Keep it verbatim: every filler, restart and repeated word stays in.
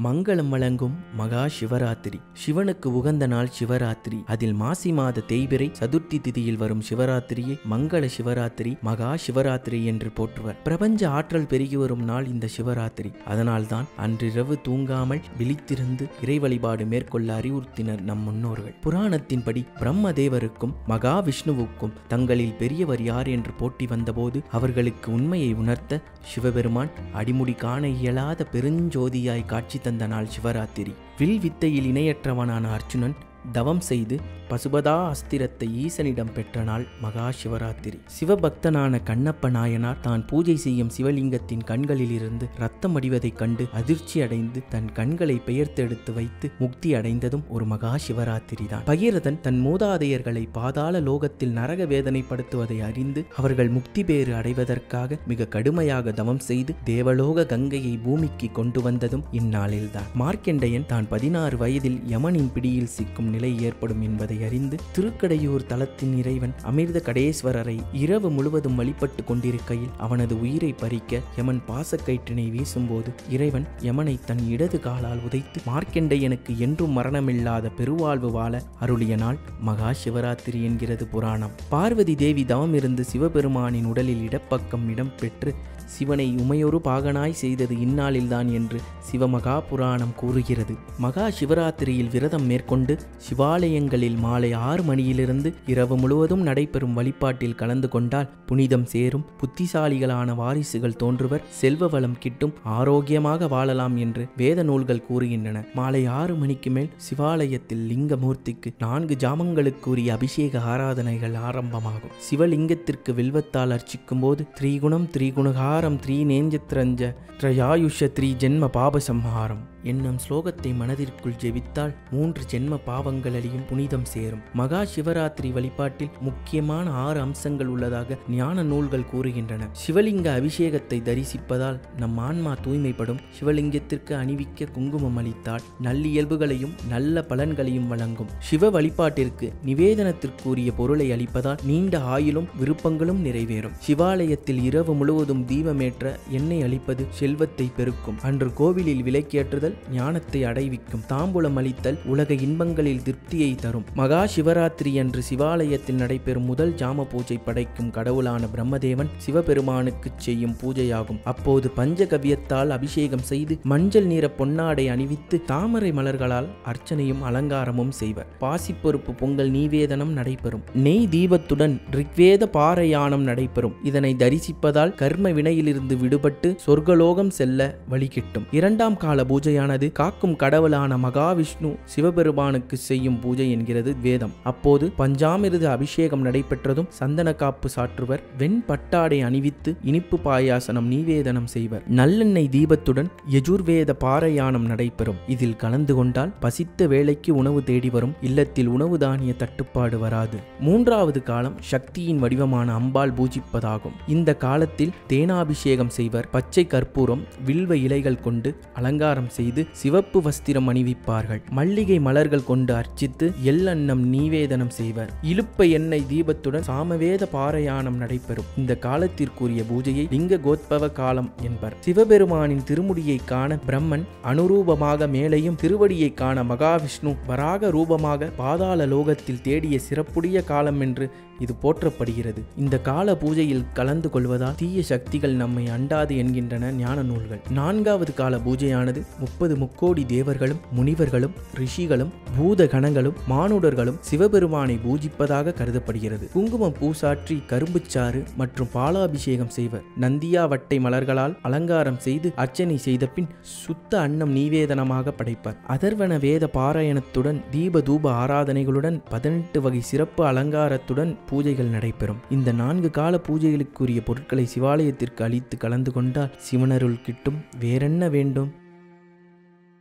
மங்களம் வழங்கும் மகா சிவராத்திரி. சிவனுக்கு உகந்த நாள் சிவராத்திரி. அதில் மாசி மாத தேய்பிறை சதுர்த்தி திதியில் வரும் சிவராத்திரியை மங்கள சிவராத்திரி, மகா சிவராத்திரி என்று போற்றுவர். பிரபஞ்ச ஆற்றல் பெருகி வரும் நாள் இந்த சிவராத்திரி. அதனால்தான் அன்றிரவு தூங்காமல் விழித்திருந்து இறை வழிபாடு மேற்கொள்ள அறிவுறுத்தினர் நம் முன்னோர்கள். புராணத்தின்படி பிரம்ம தேவருக்கும் மகா விஷ்ணுவுக்கும் தங்களில் பெரியவர் யார் என்று போட்டி வந்தபோது அவர்களுக்கு உண்மையை உணர்த்த சிவபெருமான் அடிமுடி காண இயலாத பெருஞ்சோதியாய் காட்சி தந்த நாள் சிவராத்திரி. வில் வித்தையில் இணையற்றவனான அர்ஜுனன் தவம் செய்து பசுபதா அஸ்திரத்தை ஈசனிடம் பெற்ற நாள் மகா சிவராத்திரி. சிவபக்தனான கண்ணப்ப நாயனார் தான் பூஜை செய்யும் சிவலிங்கத்தின் கண்களில் இருந்து ரத்தம் அடிவதைக் கண்டு அதிர்ச்சி அடைந்து தன் கண்களை பெயர்த்தெடுத்து வைத்து முக்தி அடைந்ததும் ஒரு மகா சிவராத்திரி தான். பகீரதன் தன் மூதாதையர்களை பாதாள லோகத்தில் நரக வேதனைப்படுத்துவதை அறிந்து அவர்கள் முக்தி பேறு அடைவதற்காக மிக கடுமையாக தவம் செய்து தேவலோக கங்கையை பூமிக்கு கொண்டு வந்ததும் இந்நாளில்தான். மார்க்கெண்டையன் தான் பதினாறு வயதில் யமனின் பிடியில் சிக்கும் நிலை ஏற்படும் என்பதை அறிந்து திருக்கடையூர் தலத்தின் இறைவன் அமிர்த கடேஸ்வரரை இரவு முழுவதும் வழிபட்டு கொண்டிருக்கையில் அவனது உயிரை பறிக்க யமன் பாசக்கயிற்றினை வீசும்போது இறைவன் யமனை தன் இடது காலால் உதைத்து மார்க்கெண்டையனுக்கு என்றும் மரணமில்லாத பெருவாழ்வு வாழ அருளிய நாள் மகா சிவராத்திரி என்கிறது புராணம். பார்வதி தேவி தவம் இருந்து சிவபெருமானின் உடலில் இடப்பக்கம் இடம் பெற்று சிவனை உமையொரு பாகனாய் செய்தது இந்நாளில்தான் என்று சிவமகா புராணம் கூறுகிறது. மகா சிவராத்திரியில் விரதம் மேற்கொண்டு சிவாலயங்களில் மாலை ஆறு மணியிலிருந்து இரவு முழுவதும் நடைபெறும் வழிபாட்டில் கலந்து கொண்டால் புனிதம் சேரும், புத்திசாலிகளான வாரிசுகள் தோன்றுவர், செல்வ வளம் கிட்டும், ஆரோக்கியமாக வாழலாம் என்று வேத நூல்கள் கூறுகின்றன. மாலை ஆறு மணிக்கு மேல் சிவாலயத்தில் லிங்கமூர்த்திக்கு நான்கு ஜாமங்களுக்குரிய அபிஷேக ஆராதனைகள் ஆரம்பமாகும். சிவலிங்கத்திற்கு வில்வத்தால் அர்ச்சிக்கும் போது திரிகுணம் திரிகுணகாரம் த்ரீநேஞ்சத்ரஞ்ச த்ரயாயுஷ த்ரீ ஜென்ம பாபசம்ஹாரம் என்னும் ஸ்லோகத்தை மனதிற்குள் ஜெபித்தால் மூன்று ஜென்ம பாவங்களிலும் புனிதம் சேரும். மகா சிவராத்திரி வழிபாட்டில் முக்கியமான ஆறு அம்சங்கள் உள்ளதாக ஞான நூல்கள் கூறுகின்றன. சிவலிங்க அபிஷேகத்தை தரிசிப்பதால் நம் ஆன்மா தூய்மைப்படும். சிவலிங்கத்திற்கு அணிவிக்க குங்குமம் அளித்தால் நல்லியல்புகளையும் நல்ல பலன்களையும் வழங்கும். சிவ வழிபாட்டிற்கு நிவேதனத்திற்குரிய பொருளை அளிப்பதால் நீண்ட ஆயுளும் விருப்பங்களும் நிறைவேறும். சிவாலயத்தில் இரவு முழுவதும் தீபமேற்ற எண்ணெய் அளிப்பது செல்வத்தை பெருக்கும். அன்று கோவிலில் விளக்கேற்றுதல் ஞானத்தை அடைவிக்கும். தாம்பூலம் அளித்தல் உலக இன்பங்களில் திருப்தியை தரும். மகா சிவராத்திரி அன்று சிவாலயத்தில் நடைபெறும் முதல் ஜாம பூஜை படைக்கும் கடவுளான பிரம்மதேவன் சிவபெருமானுக்கு செய்யும் பூஜையாகும். அப்போது பஞ்சகவ்யத்தால் அபிஷேகம் செய்து மஞ்சள் நிற பொன்னாடை அணிவித்து தாமரை மலர்களால் அர்ச்சனையும் அலங்காரமும் செய்வர். பாசிப்பருப்பு பொங்கல் நீவேதனம் நடைபெறும். நெய் தீபத்துடன் ரிக்வேத பாராயணம் நடைபெறும். இதனை தரிசிப்பதால் கர்ம வினையிலிருந்து விடுபட்டு சொர்க்கலோகம் செல்ல வழி கிட்டும். இரண்டாம் கால பூஜை காக்கும் கடவுளான மகாவிஷ்ணு சிவபெருமானுக்கு செய்யும் பூஜை என்கிறது வேதம். அப்போது பஞ்சாமிர்த அபிஷேகம் நடைபெற்றதும் சந்தன காப்பு சாற்றுவர். வெண் பட்டாடை அணிவித்து இனிப்பு பாயாசனம் நீவேதனம் செய்வர். நல்லெண்ணெய் தீபத்துடன் யஜுர்வேத பாராயணம் நடைபெறும். இதில் கலந்து கொண்டால் பசித்த வேளைக்கு உணவு தேடி வரும். இல்லத்தில் உணவு தானிய தட்டுப்பாடு வராது. மூன்றாவது காலம் சக்தியின் வடிவமான அம்பாள் பூஜிப்பதாகும். இந்த காலத்தில் தேனாபிஷேகம் செய்வர். பச்சை கற்பூரம் வில்வ இலைகள் கொண்டு அலங்காரம் செய்து சிவப்பு வஸ்திரம் அணிவிப்பார்கள். மல்லிகை மலர்கள் கொண்டு அர்ச்சித்து எள்ளன்னம் நீவேதனம் செய்வர். இலுப்ப எண்ணெய் தீபத்துடன் சாமவேத பாராயணம் நடைபெறும். இந்த காலத்திற்குரிய பூஜையை லிங்க கோத்பவ காலம் என்பர். சிவபெருமானின் திருமுடியை காண பிரம்மன் அனுரூபமாக மேலையும், திருவடியை காண மகாவிஷ்ணு வராக ரூபமாக பாதாள லோகத்தில் தேடிய சிறப்புடைய காலம் என்று இது போற்றப்படுகிறது. இந்த கால பூஜையில் கலந்து கொள்வதால் தீய சக்திகள் நம்மை அண்டாது என்கின்றன ஞான நூல்கள். நான்காவது கால பூஜையானது முப்பது முக்கோடி தேவர்களும் முனிவர்களும் ரிஷிகளும் பூத கணங்களும் மானுடர்களும் சிவபெருமானை பூஜிப்பதாக கருதப்படுகிறது. குங்குமம் பூசாற்றி கரும்புச்சாறு மற்றும் பாலாபிஷேகம் செய்வர். நந்தியா வட்டை மலர்களால் அலங்காரம் செய்து அர்ச்சனை செய்த பின் சுத்த அன்னம் நீவேதனமாக படைப்பர். அதர்வன வேத பாராயணத்துடன் தீப தூப ஆராதனைகளுடன் பதினெட்டு வகை சிறப்பு அலங்காரத்துடன் பூஜைகள் நடைபெறும். இந்த நான்கு கால பூஜைகளுக்குரிய பொருட்களை சிவாலயத்திற்கு அளித்து கலந்து கொண்டால் சிவனருள் கிட்டும். வேறென்ன வேண்டும்?